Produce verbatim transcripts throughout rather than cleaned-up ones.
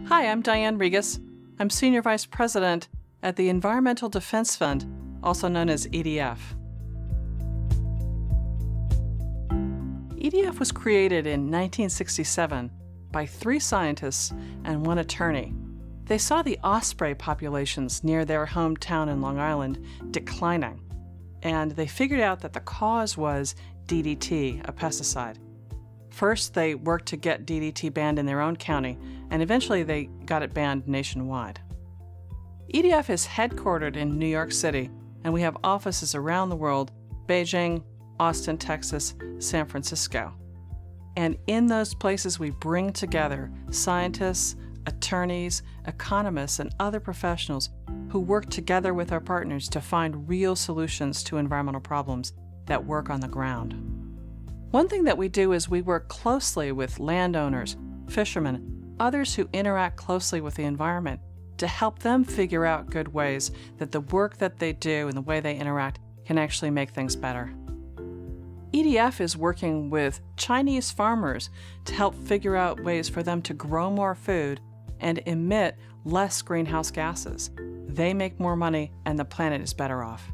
Hi, I'm Diane Regas. I'm Senior Vice President at the Environmental Defense Fund, also known as E D F. E D F was created in nineteen sixty-seven by three scientists and one attorney. They saw the osprey populations near their hometown in Long Island declining, and they figured out that the cause was D D T, a pesticide. First, they worked to get D D T banned in their own county, and eventually they got it banned nationwide. E D F is headquartered in New York City, and we have offices around the world: Beijing, Austin, Texas, San Francisco. And in those places, we bring together scientists, attorneys, economists, and other professionals who work together with our partners to find real solutions to environmental problems that work on the ground. One thing that we do is we work closely with landowners, fishermen, others who interact closely with the environment to help them figure out good ways that the work that they do and the way they interact can actually make things better. E D F is working with Chinese farmers to help figure out ways for them to grow more food and emit less greenhouse gases. They make more money and the planet is better off.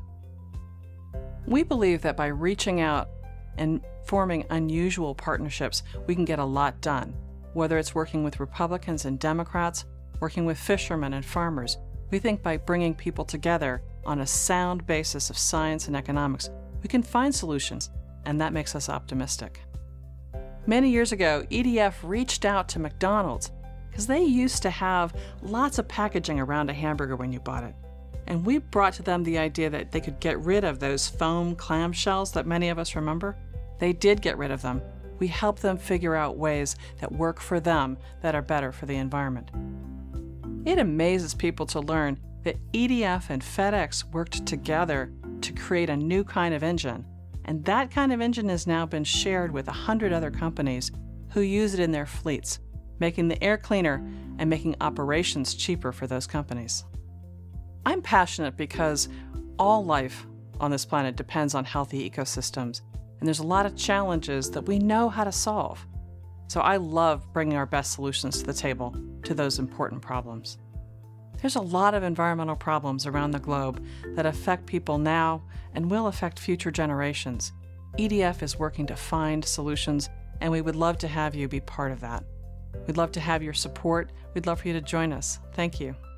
We believe that by reaching out and forming unusual partnerships, we can get a lot done. Whether it's working with Republicans and Democrats, working with fishermen and farmers, we think by bringing people together on a sound basis of science and economics, we can find solutions, and that makes us optimistic. Many years ago, E D F reached out to McDonald's because they used to have lots of packaging around a hamburger when you bought it. And we brought to them the idea that they could get rid of those foam clamshells that many of us remember. They did get rid of them. We helped them figure out ways that work for them that are better for the environment. It amazes people to learn that E D F and FedEx worked together to create a new kind of engine, and that kind of engine has now been shared with a hundred other companies who use it in their fleets, making the air cleaner and making operations cheaper for those companies. I'm passionate because all life on this planet depends on healthy ecosystems, and there's a lot of challenges that we know how to solve. So I love bringing our best solutions to the table to those important problems. There's a lot of environmental problems around the globe that affect people now and will affect future generations. E D F is working to find solutions, and we would love to have you be part of that. We'd love to have your support. We'd love for you to join us. Thank you.